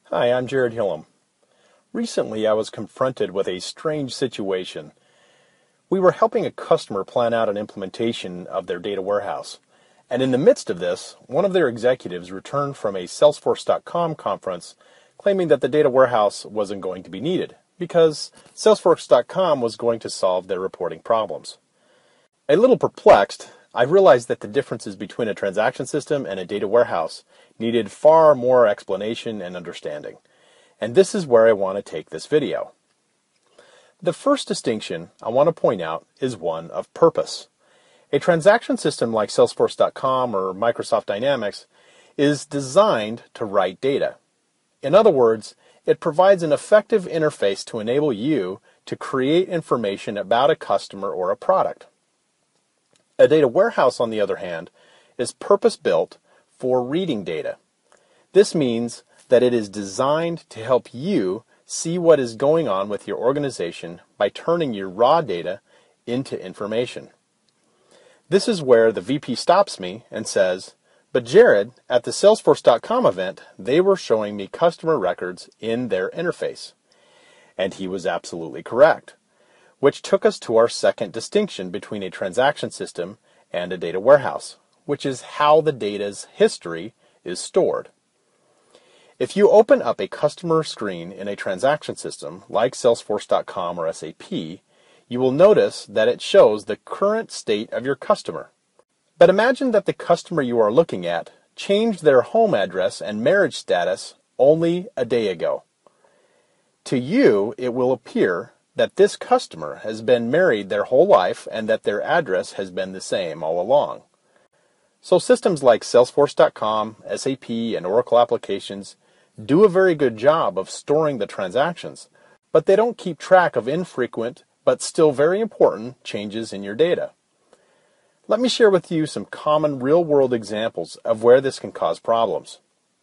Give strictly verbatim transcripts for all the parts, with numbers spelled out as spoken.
Hi, I'm Jared Hillam. Recently, I was confronted with a strange situation. We were helping a customer plan out an implementation of their data warehouse. And in the midst of this, one of their executives returned from a salesforce dot com conference claiming that the data warehouse wasn't going to be needed because salesforce dot com was going to solve their reporting problems. A little perplexed, I realized that the differences between a transaction system and a data warehouse needed far more explanation and understanding. And this is where I want to take this video. The first distinction I want to point out is one of purpose. A transaction system like salesforce dot com or Microsoft Dynamics is designed to write data. In other words, it provides an effective interface to enable you to create information about a customer or a product. A data warehouse, on the other hand, is purpose-built for reading data. This means that it is designed to help you see what is going on with your organization by turning your raw data into information. This is where the V P stops me and says, "But Jared, at the salesforce dot com event, they were showing me customer records in their interface." And he was absolutely correct. Which took us to our second distinction between a transaction system and a data warehouse, which is how the data's history is stored. If you open up a customer screen in a transaction system like salesforce dot com or S A P, you will notice that it shows the current state of your customer. But imagine that the customer you are looking at changed their home address and marriage status only a day ago. To you, it will appear that this customer has been married their whole life and that their address has been the same all along. So systems like salesforce dot com, S A P, and Oracle applications do a very good job of storing the transactions, but they don't keep track of infrequent but still very important changes in your data. Let me share with you some common real-world examples of where this can cause problems.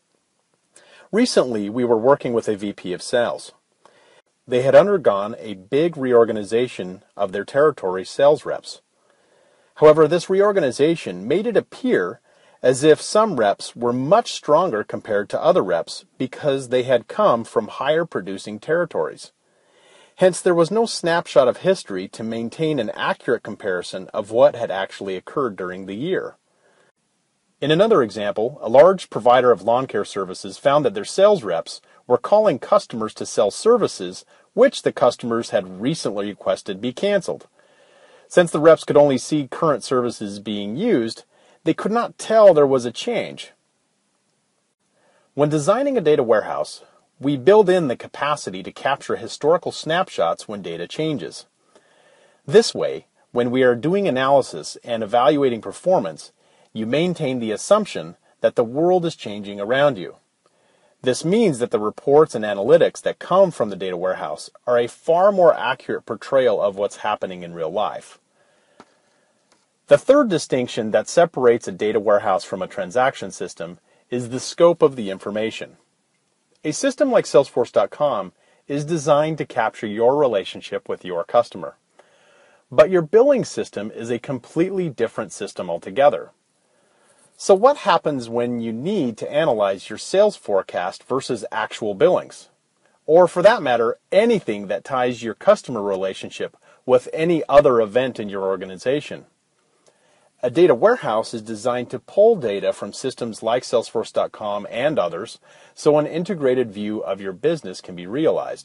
Recently, we were working with a V P of sales. They had undergone a big reorganization of their territory sales reps. However, this reorganization made it appear as if some reps were much stronger compared to other reps because they had come from higher producing territories. Hence, there was no snapshot of history to maintain an accurate comparison of what had actually occurred during the year. In another example, a large provider of lawn care services found that their sales reps were calling customers to sell services which the customers had recently requested be canceled. Since the reps could only see current services being used, they could not tell there was a change. When designing a data warehouse, we build in the capacity to capture historical snapshots when data changes. This way, when we are doing analysis and evaluating performance, you maintain the assumption that the world is changing around you. This means that the reports and analytics that come from the data warehouse are a far more accurate portrayal of what's happening in real life. The third distinction that separates a data warehouse from a transaction system is the scope of the information. A system like salesforce dot com is designed to capture your relationship with your customer. But your billing system is a completely different system altogether. So what happens when you need to analyze your sales forecast versus actual billings? Or for that matter, anything that ties your customer relationship with any other event in your organization? A data warehouse is designed to pull data from systems like salesforce dot com and others, so an integrated view of your business can be realized.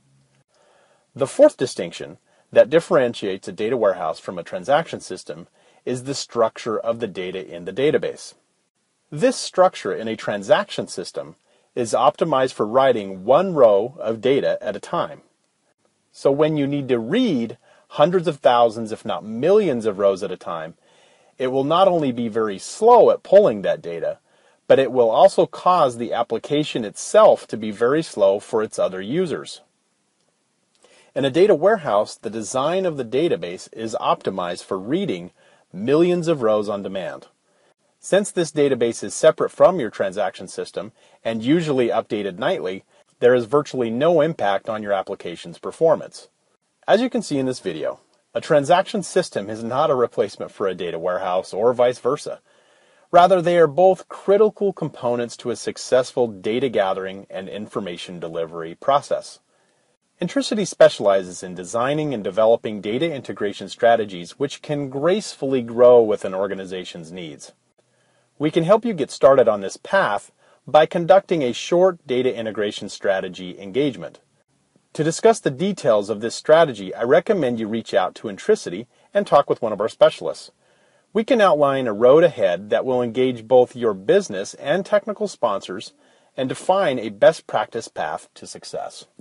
The fourth distinction that differentiates a data warehouse from a transaction system is the structure of the data in the database. This structure in a transaction system is optimized for writing one row of data at a time. So when you need to read hundreds of thousands, if not millions of rows at a time, it will not only be very slow at pulling that data, but it will also cause the application itself to be very slow for its other users. In a data warehouse, the design of the database is optimized for reading millions of rows on demand. Since this database is separate from your transaction system and usually updated nightly, there is virtually no impact on your application's performance. As you can see in this video, a transaction system is not a replacement for a data warehouse or vice versa. Rather, they are both critical components to a successful data gathering and information delivery process. Intricity specializes in designing and developing data integration strategies which can gracefully grow with an organization's needs. We can help you get started on this path by conducting a short data integration strategy engagement. To discuss the details of this strategy, I recommend you reach out to Intricity and talk with one of our specialists. We can outline a road ahead that will engage both your business and technical sponsors and define a best practice path to success.